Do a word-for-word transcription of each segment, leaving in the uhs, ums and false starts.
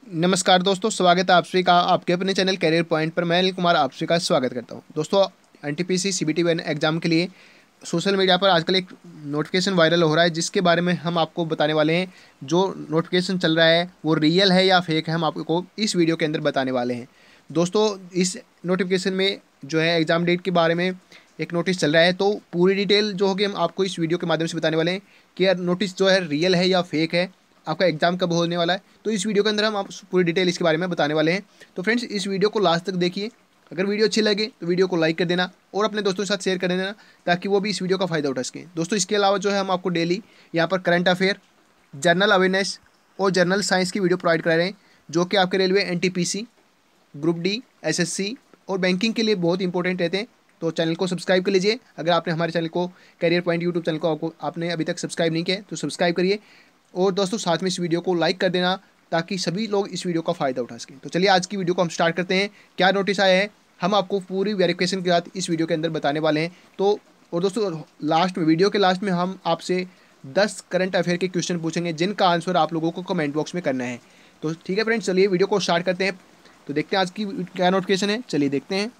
नमस्कार दोस्तों, स्वागत है आप सभी का आपके अपने चैनल करियर पॉइंट पर। मैं अनिल कुमार आप सभी का स्वागत करता हूं। दोस्तों, एनटीपीसी सीबीटी वन एग्जाम के लिए सोशल मीडिया पर आजकल एक नोटिफिकेशन वायरल हो रहा है, जिसके बारे में हम आपको बताने वाले हैं। जो नोटिफिकेशन चल रहा है वो रियल है या फेक है, हम आपको इस वीडियो के अंदर बताने वाले हैं। दोस्तों, इस नोटिफिकेशन में जो है एग्ज़ाम डेट के बारे में एक नोटिस चल रहा है, तो पूरी डिटेल जो होगी हम आपको इस वीडियो के माध्यम से बताने वाले हैं कि यार नोटिस जो है रियल है या फेक है, आपका एग्जाम कब होने वाला है। तो इस वीडियो के अंदर हम आप पूरी डिटेल इसके बारे में बताने वाले हैं। तो फ्रेंड्स, इस वीडियो को लास्ट तक देखिए। अगर वीडियो अच्छी लगे तो वीडियो को लाइक कर देना और अपने दोस्तों के साथ शेयर कर देना, ताकि वो भी इस वीडियो का फ़ायदा उठा सकें। दोस्तों, इसके अलावा जो है हम आपको डेली यहाँ पर करंट अफेयर, जनरल अवेयरनेस और जनरल साइंस की वीडियो प्रोवाइड करा रहे हैं, जो कि आपके railway NTPC, group D, SSC और बैंकिंग के लिए बहुत इंपॉर्टेंट रहते हैं। तो चैनल को सब्सक्राइब कर लीजिए। अगर आपने हमारे चैनल को करियर पॉइंट यूट्यूब चैनल को आपको आपने अभी तक सब्सक्राइब नहीं किया तो सब्सक्राइब करिए। और दोस्तों, साथ में इस वीडियो को लाइक कर देना, ताकि सभी लोग इस वीडियो का फ़ायदा उठा सकें। तो चलिए आज की वीडियो को हम स्टार्ट करते हैं। क्या नोटिस आया है हम आपको पूरी वेरिफिकेशन के साथ इस वीडियो के अंदर बताने वाले हैं। तो और दोस्तों, लास्ट में वीडियो के लास्ट में हम आपसे दस करंट अफेयर के क्वेश्चन पूछेंगे, जिनका आंसर आप लोगों को कमेंट बॉक्स में करना है। तो ठीक है फ्रेंड्स, चलिए वीडियो को स्टार्ट करते हैं। तो देखते हैं आज की क्या नोटिफिकेशन है, चलिए देखते हैं।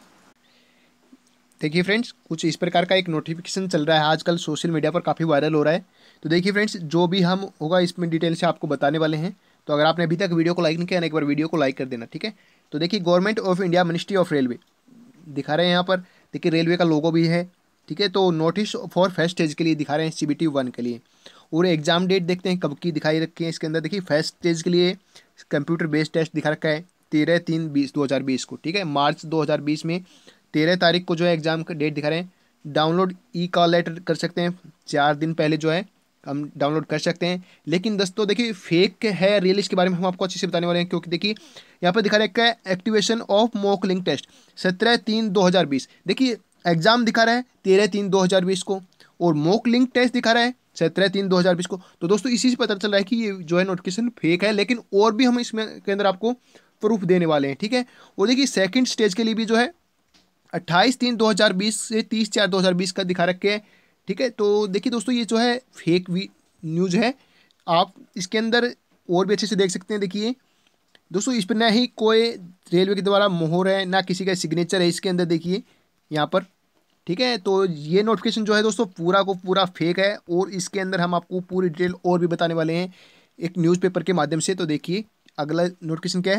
देखिए फ्रेंड्स, कुछ इस प्रकार का एक नोटिफिकेशन चल रहा है, आजकल सोशल मीडिया पर काफ़ी वायरल हो रहा है। तो देखिए फ्रेंड्स, जो भी हम होगा इसमें डिटेल से आपको बताने वाले हैं। तो अगर आपने अभी तक वीडियो को लाइक नहीं किया ना, एक बार वीडियो को लाइक कर देना, ठीक है। तो देखिए, government of India ministry of railway दिखा रहे हैं यहाँ पर। देखिए, रेलवे का लोगो भी है, ठीक है। तो नोटिस फॉर फर्स्ट स्टेज के लिए दिखा रहे हैं, सीबीटी वन के लिए। और एग्जाम डेट देखते हैं कब की दिखाई रखी है इसके अंदर। देखिए, फर्स्ट स्टेज के लिए कंप्यूटर बेस्ड टेस्ट दिखा रखा है तेरह तीन बीस दो हज़ार बीस को, ठीक है। मार्च दो हज़ार बीस में तेरह तारीख को जो है एग्ज़ाम का डेट दिखा रहे हैं। डाउनलोड ई कॉल लेटर कर सकते हैं, चार दिन पहले जो है हम डाउनलोड कर सकते हैं। लेकिन दोस्तों देखिए, फेक है रियल, इसके बारे में हम आपको अच्छे से बताने वाले हैं। क्योंकि देखिए यहाँ पर दिखा रखा है activation of mock link test सत्रह तीन दो हज़ार बीस। देखिए, एग्जाम दिखा रहा है तेरह तीन दो हज़ार बीस को और मॉक लिंक टेस्ट दिखा रहा है सत्रह तीन दो हज़ार बीस को। तो दोस्तों, इसी से पता चल रहा है कि ये जो है नोटिफिकेशन फेक है। लेकिन और भी हम इसमें के अंदर आपको प्रूफ देने वाले हैं, ठीक है। और देखिए, सेकंड स्टेज के लिए भी जो है अट्ठाईस तीन दो हज़ार बीस से तीस चार दो हज़ार बीस का दिखा रखे हैं, ठीक है। तो देखिए दोस्तों, ये जो है फेक न्यूज़ है। आप इसके अंदर और भी अच्छे से देख सकते हैं। देखिए दोस्तों, इस पर ना ही कोई रेलवे के द्वारा मोहर है, ना किसी का सिग्नेचर है इसके अंदर, देखिए यहाँ पर, ठीक है। तो ये नोटिफिकेशन जो है दोस्तों पूरा को पूरा फेक है। और इसके अंदर हम आपको पूरी डिटेल और भी बताने वाले हैं एक न्यूज़पेपर के माध्यम से। तो देखिए अगला नोटिफिकेशन क्या है।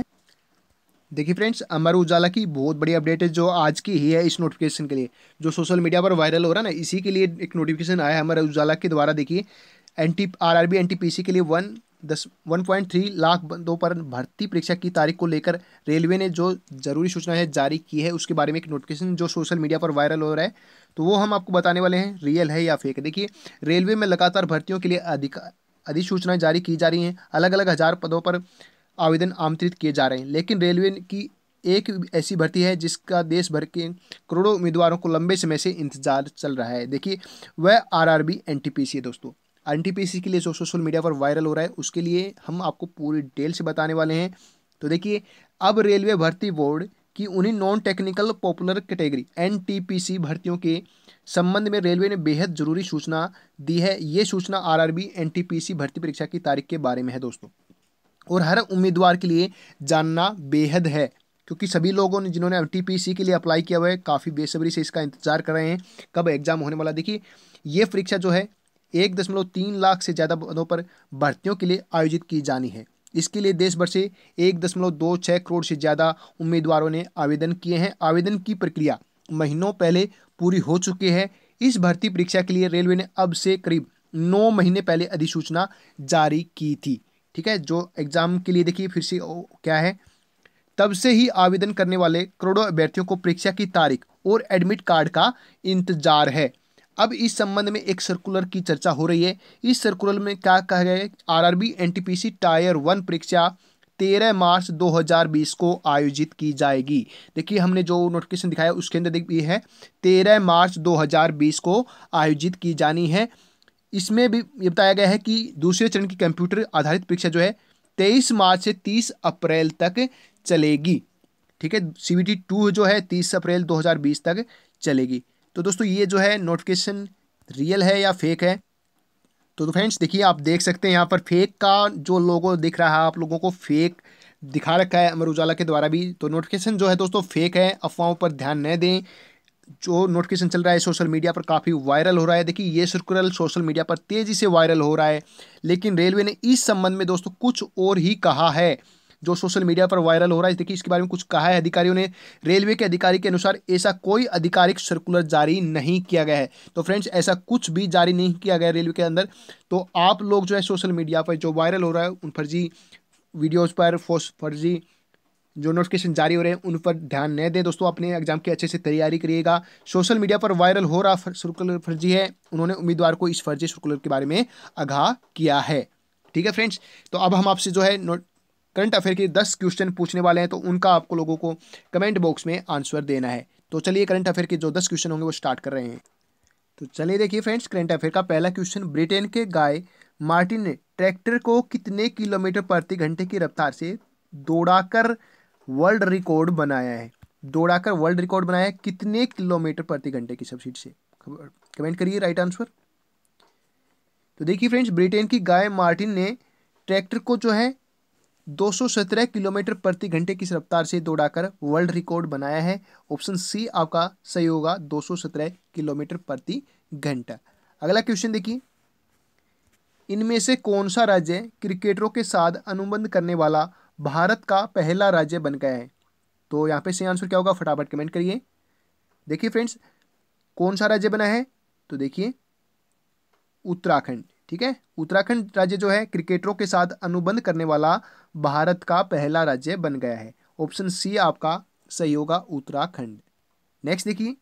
देखिए फ्रेंड्स, अमर उजाला की बहुत बड़ी अपडेट है, जो आज की ही है इस नोटिफिकेशन के लिए, जो सोशल मीडिया पर वायरल हो रहा है ना, इसी के लिए एक नोटिफिकेशन आया है अमर उजाला के द्वारा। देखिए, N T R R B N T P C के लिए वन दस वन पॉइंट थ्री लाख बंदों पर भर्ती परीक्षा की तारीख को लेकर रेलवे ने जो जरूरी सूचना है जारी की है, उसके बारे में एक नोटिफिकेशन जो सोशल मीडिया पर वायरल हो रहा है, तो वो हम आपको बताने वाले हैं रियल है या फेक। देखिए, रेलवे में लगातार भर्तियों के लिए अधिक अधिसूचनाएं जारी की जा रही हैं। अलग अलग हज़ार पदों पर आवेदन आमंत्रित किए जा रहे हैं। लेकिन रेलवे की एक ऐसी भर्ती है जिसका देश भर के करोड़ों उम्मीदवारों को लंबे समय से इंतजार चल रहा है। देखिए, वह आरआरबी एनटीपीसी है दोस्तों। एनटीपीसी के लिए जो सोशल मीडिया पर वायरल हो रहा है, उसके लिए हम आपको पूरी डिटेल से बताने वाले हैं। तो देखिए, अब रेलवे भर्ती बोर्ड की उन्हीं non technical popular category NTPC भर्तियों के संबंध में रेलवे ने बेहद जरूरी सूचना दी है। ये सूचना आरआरबी एनटीपीसी भर्ती परीक्षा की तारीख के बारे में है दोस्तों, और हर उम्मीदवार के लिए जानना बेहद है। क्योंकि सभी लोगों ने जिन्होंने टीपीसी के लिए अप्लाई किया हुआ है, काफ़ी बेसब्री से इसका इंतजार कर रहे हैं कब एग्जाम होने वाला। देखिए, ये परीक्षा जो है एक दशमलव तीन लाख से ज़्यादा पदों पर भर्तियों के लिए आयोजित की जानी है। इसके लिए देश भर से एक दशमलव दो छः करोड़ से ज़्यादा उम्मीदवारों ने आवेदन किए हैं। आवेदन की प्रक्रिया महीनों पहले पूरी हो चुकी है। इस भर्ती परीक्षा के लिए रेलवे ने अब से करीब नौ महीने पहले अधिसूचना जारी की थी, ठीक है। जो एग्जाम के लिए देखिए फिर से क्या है, तब से ही आवेदन करने वाले करोड़ों अभ्यर्थियों को परीक्षा की तारीख और एडमिट कार्ड का इंतजार है। अब इस संबंध में एक सर्कुलर की चर्चा हो रही है। इस सर्कुलर में क्या कहा गया है, आरआरबी एनटीपीसी टायर वन परीक्षा तेरह मार्च दो हज़ार बीस को आयोजित की जाएगी। देखिए, हमने जो नोटिफिकेशन दिखाया उसके अंदर देखिए है तेरह मार्च दो हज़ार बीस को आयोजित की जानी है। इसमें भी ये बताया गया है कि दूसरे चरण की कंप्यूटर आधारित परीक्षा जो है तेईस मार्च से तीस अप्रैल तक चलेगी, ठीक है। सीबीटी टू जो है तीस अप्रैल दो हज़ार बीस तक चलेगी। तो दोस्तों, ये जो है नोटिफिकेशन रियल है या फेक है। तो फ्रेंड्स देखिए, आप देख सकते हैं यहाँ पर फेक का जो लोगो दिख रहा है आप लोगों को, फेक दिखा रखा है अमर उजाला के द्वारा भी। तो नोटिफिकेशन जो है दोस्तों फेक है, अफवाहों पर ध्यान न दें। जो नोटिफिकेशन चल रहा है सोशल मीडिया पर काफ़ी वायरल हो रहा है। देखिए ये सर्कुलर सोशल मीडिया पर तेज़ी से वायरल हो रहा है, लेकिन रेलवे ने इस संबंध में दोस्तों कुछ और ही कहा है। जो सोशल मीडिया पर वायरल हो रहा है, देखिए इसके बारे में कुछ कहा है अधिकारियों ने। रेलवे के अधिकारी के अनुसार ऐसा कोई आधिकारिक सर्कुलर जारी नहीं किया गया है। तो फ्रेंड्स ऐसा कुछ भी जारी नहीं किया गया रेलवे के अंदर। तो आप लोग जो है सोशल मीडिया पर जो वायरल हो रहा है उन फर्जी वीडियोज़ पर, फर्जी जो नोटिफिकेशन जारी हो रहे हैं उन पर ध्यान न दें दोस्तों। अपने एग्जाम की अच्छे से तैयारी करिएगा। सोशल मीडिया पर वायरल हो रहा सर्कुलर फर्जी है, उन्होंने उम्मीदवार को इस फर्जी सर्कुलर के बारे में आगाह किया है। ठीक है फ्रेंड्स, तो अब हम आपसे जो है करंट अफेयर के दस क्वेश्चन पूछने वाले हैं, तो उनका आपको लोगों को कमेंट बॉक्स में आंसर देना है। तो चलिए करंट अफेयर के जो दस क्वेश्चन होंगे वो स्टार्ट कर रहे हैं। तो चलिए देखिए फ्रेंड्स, करंट अफेयर का पहला क्वेश्चन, ब्रिटेन के गाय मार्टिन ने ट्रैक्टर को कितने किलोमीटर प्रति घंटे की रफ्तार से दौड़ाकर वर्ल्ड रिकॉर्ड बनाया है? दौड़ाकर वर्ल्ड रिकॉर्ड बनाया है कितने किलोमीटर प्रति घंटे की स्पीड से? कमेंट करिए राइट आंसर। तो देखिए फ्रेंड्स, ब्रिटेन की गाय मार्टिन ने ट्रैक्टर को जो है दो सौ सत्रह किलोमीटर प्रति घंटे की रफ्तार से दौड़ाकर वर्ल्ड रिकॉर्ड बनाया है। ऑप्शन सी आपका सही होगा, दो सौ सत्रह किलोमीटर प्रति घंटा। अगला क्वेश्चन देखिए, इनमें से कौन सा राज्य क्रिकेटरों के साथ अनुबंध करने वाला भारत का पहला राज्य बन गया है? तो यहाँ पे सही आंसर क्या होगा, फटाफट कमेंट करिए। देखिए फ्रेंड्स, कौन सा राज्य बना है? तो देखिए उत्तराखंड। ठीक है, उत्तराखंड राज्य जो है क्रिकेटरों के साथ अनुबंध करने वाला भारत का पहला राज्य बन गया है। ऑप्शन सी आपका सही होगा, उत्तराखंड। नेक्स्ट देखिए,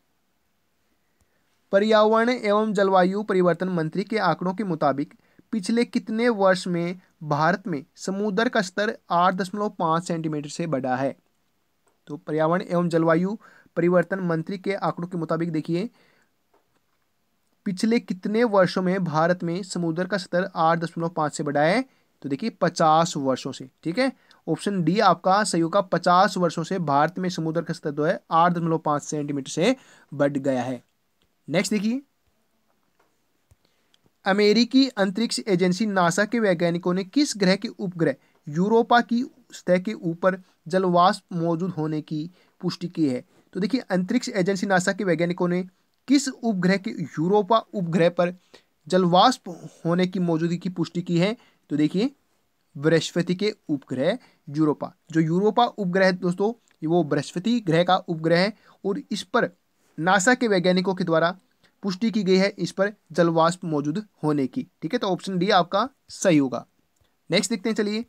पर्यावरण एवं जलवायु परिवर्तन मंत्री के आंकड़ों के मुताबिक पिछले कितने वर्ष में भारत में समुद्र का स्तर आठ दशमलव पाँच सेंटीमीटर से बढ़ा है? तो पर्यावरण एवं जलवायु परिवर्तन मंत्री के आंकड़ों के मुताबिक देखिए पिछले कितने वर्षों में भारत में समुद्र का स्तर आठ दशमलव पाँच से बढ़ा है? तो देखिए पचास वर्षों से। ठीक है, ऑप्शन डी आपका सही होगा, पचास वर्षों से भारत में समुद्र का स्तर जो है आठ दशमलव पाँच सेंटीमीटर से बढ़ गया है। नेक्स्ट देखिए, अमेरिकी अंतरिक्ष एजेंसी नासा के वैज्ञानिकों ने किस ग्रह के उपग्रह यूरोपा की सतह के ऊपर जलवाष्प मौजूद होने की पुष्टि की है? तो देखिए अंतरिक्ष एजेंसी नासा के वैज्ञानिकों ने किस उपग्रह के यूरोपा उपग्रह पर जलवाष्प होने की मौजूदगी की पुष्टि की है? तो देखिए बृहस्पति के उपग्रह यूरोपा। जो यूरोपा उपग्रह है दोस्तों, वो बृहस्पति ग्रह का उपग्रह है और इस पर नासा के वैज्ञानिकों के द्वारा पुष्टि की गई है इस पर जलवाष्प मौजूद होने की। ठीक है, तो ऑप्शन डी आपका सही होगा। नेक्स्ट देखते हैं, चलिए,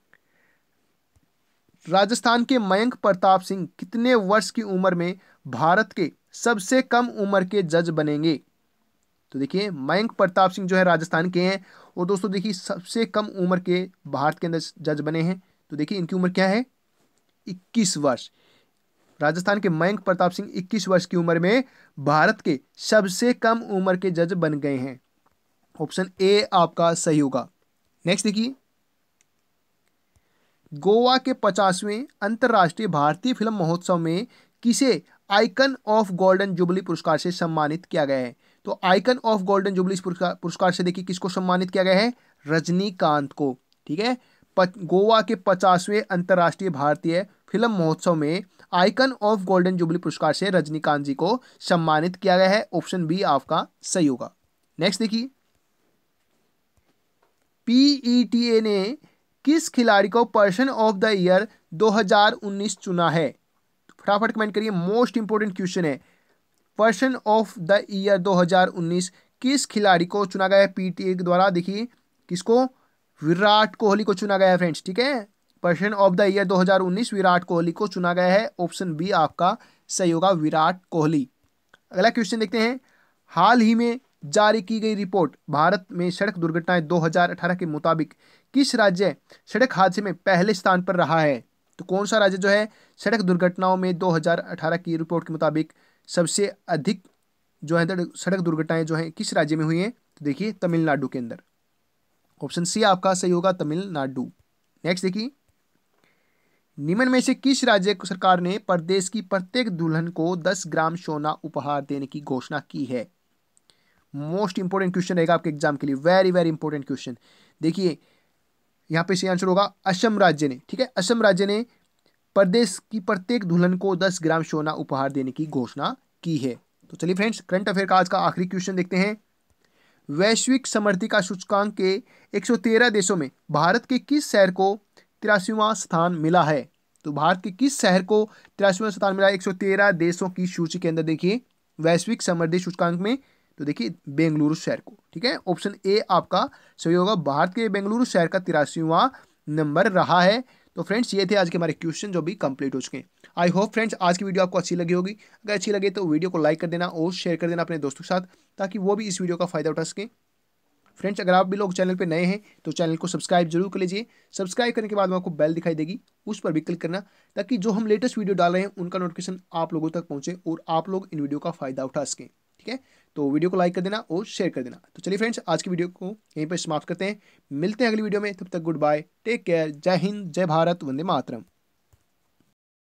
राजस्थान के मयंक प्रताप सिंह कितने वर्ष की उम्र में भारत के सबसे कम उम्र के जज बनेंगे? तो देखिए मयंक प्रताप सिंह जो है राजस्थान के हैं और दोस्तों देखिए सबसे कम उम्र के भारत के अंदर जज बने हैं। तो देखिए इनकी उम्र क्या है, इक्कीस वर्ष। राजस्थान के मयंक प्रताप सिंह इक्कीस वर्ष की उम्र में भारत के सबसे कम उम्र के जज बन गए हैं। ऑप्शन ए आपका सही होगा। नेक्स्ट देखिए, गोवा के पचासवें अंतर्राष्ट्रीय भारतीय फिल्म महोत्सव में किसे आइकन ऑफ गोल्डन जुबली पुरस्कार से सम्मानित किया गया है? तो आइकन ऑफ गोल्डन जुबली पुरस्कार पुरस्कार से देखिए किसको सम्मानित किया गया है? रजनीकांत को। ठीक है, गोवा के पचासवें अंतर्राष्ट्रीय भारतीय फिल्म महोत्सव में आइकन ऑफ गोल्डन जुबली पुरस्कार से रजनीकांत जी को सम्मानित किया गया है। ऑप्शन बी आपका सही होगा। नेक्स्ट देखिए, पीईटीए ने किस खिलाड़ी को पर्सन ऑफ द ईयर दो हज़ार उन्नीस चुना है? फटाफट कमेंट करिए, मोस्ट इंपोर्टेंट क्वेश्चन है। पर्सन ऑफ द ईयर दो हज़ार उन्नीस किस खिलाड़ी को चुना गया है पीटीए के द्वारा? देखिए किसको, विराट कोहली को चुना गया है फ्रेंड्स। ठीक है, पर्सन ऑफ द ईयर दो हज़ार उन्नीस विराट कोहली को चुना गया है। ऑप्शन बी आपका सही होगा, विराट कोहली। अगला क्वेश्चन देखते हैं, हाल ही में जारी की गई रिपोर्ट भारत में सड़क दुर्घटनाएं दो हज़ार अठारह के मुताबिक किस राज्य सड़क हादसे में पहले स्थान पर रहा है? तो कौन सा राज्य जो है सड़क दुर्घटनाओं में दो हज़ार अठारह की रिपोर्ट के मुताबिक सबसे अधिक जो है सड़क दुर्घटनाएं जो है किस राज्य में हुई हैं? तो देखिए तमिलनाडु के अंदर। ऑप्शन सी आपका सही होगा, तमिलनाडु। नेक्स्ट देखिए, निम्न में से किस राज्य सरकार ने प्रदेश की प्रत्येक दुल्हन को दस ग्राम सोना उपहार देने की घोषणा की है? मोस्ट इंपोर्टेंट क्वेश्चन रहेगा आपके एग्जाम के लिए, वेरी वेरी इंपोर्टेंट क्वेश्चन। देखिए यहाँ पे सही आंसर होगा असम राज्य ने, ठीक है। असम राज्य ने प्रदेश की प्रत्येक दुल्हन को दस ग्राम सोना उपहार देने की घोषणा की है। तो चलिए फ्रेंड्स, करंट अफेयर का आज का आखिरी क्वेश्चन देखते हैं। वैश्विक समृद्धि का सूचकांक के एक सौ तेरह देशों में भारत के किस शहर को तिरासीवां स्थान मिला है? तो भारत के किस शहर को तिरासीवां स्थान मिला है एक सौ तेरह देशों की सूची के अंदर? देखिए वैश्विक समृद्धि सूचकांक में, तो देखिए बेंगलुरु शहर को, ठीक है। ऑप्शन ए आपका सही होगा, भारत के बेंगलुरु शहर का तिरासीवां नंबर रहा है। तो फ्रेंड्स ये थे आज के हमारे क्वेश्चन जो भी कंप्लीट हो चुके हैं। आई होप फ्रेंड्स आज की वीडियो आपको अच्छी लगी होगी। अगर अच्छी लगे तो वीडियो को लाइक कर देना और शेयर कर देना अपने दोस्तों के साथ, ताकि वो भी इस वीडियो का फायदा उठा सकें। फ्रेंड्स अगर आप भी लोग चैनल पे नए हैं तो चैनल को सब्सक्राइब जरूर कर लीजिए। सब्सक्राइब करने के बाद में आपको बेल दिखाई देगी, उस पर भी क्लिक करना, ताकि जो हम लेटेस्ट वीडियो डाल रहे हैं उनका नोटिफिकेशन आप लोगों तक पहुंचे और आप लोग इन वीडियो का फायदा उठा सकें, ठीक है। तो वीडियो को लाइक कर देना और शेयर कर देना। तो चलिए फ्रेंड्स आज की वीडियो को यहीं पर समाप्त करते हैं, मिलते हैं अगली वीडियो में। तब तक गुड बाय, टेक केयर, जय हिंद, जय भारत, वंदे मातरम।